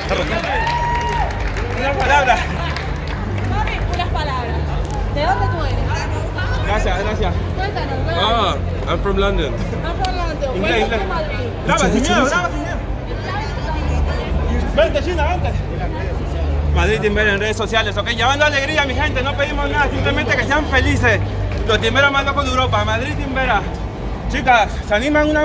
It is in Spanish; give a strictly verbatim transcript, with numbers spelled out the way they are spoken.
Una palabra. Mami, unas palabras. ¿De dónde tú eres? Gracias, gracias. Cuéntanos, cuéntanos. Ah, I'm from London. I'm from London. Inglés, Welcome inglés. to Madrid. Graba sin miedo, graba sin miedo. Vente, China, vente. Madrid Timber en redes sociales, ok, llevando alegría mi gente, no pedimos nada, simplemente que sean felices. Los timberos más locos de Europa, Madrid Timbera. Chicas, ¿se animan una